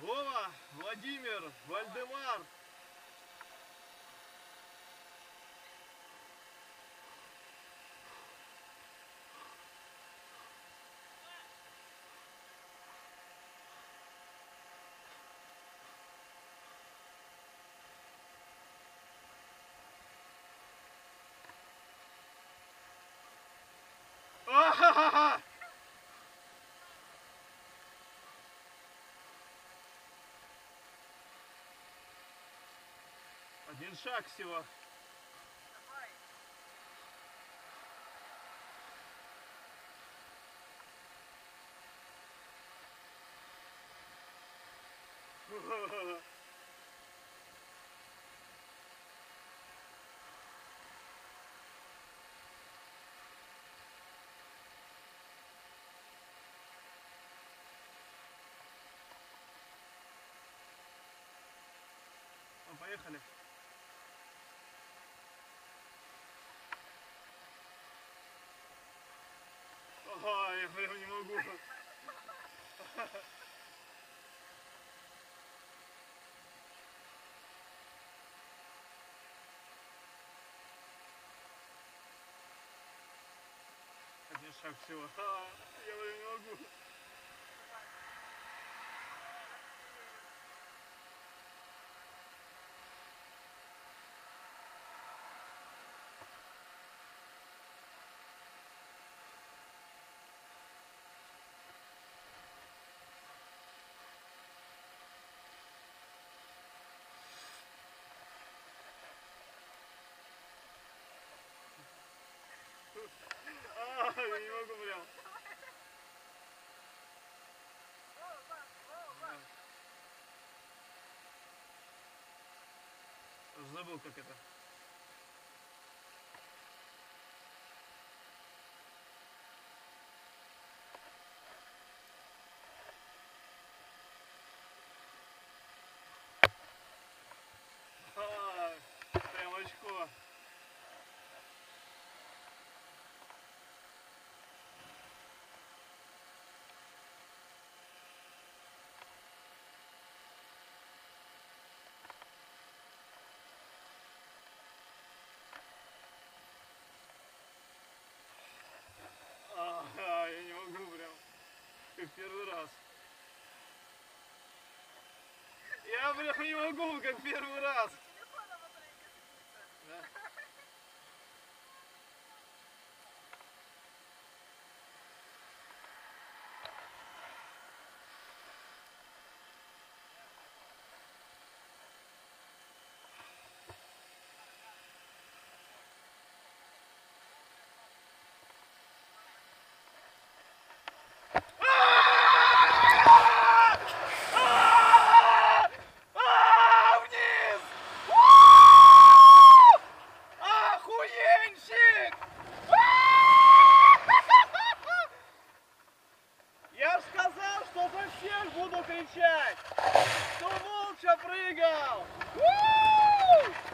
Вова, Владимир, Вальдемар. А-ха-ха-ха! Один шаг всего. Ну, поехали. Ага, я прям не могу. Один шаг всего. Я прям не могу. Я не могу прям. Забыл, как это. Прям очко. Я не могу прям. Как первый раз. Я прям не могу, как первый раз. Да? Я ж сказал, что за всех буду кричать, что молча прыгал.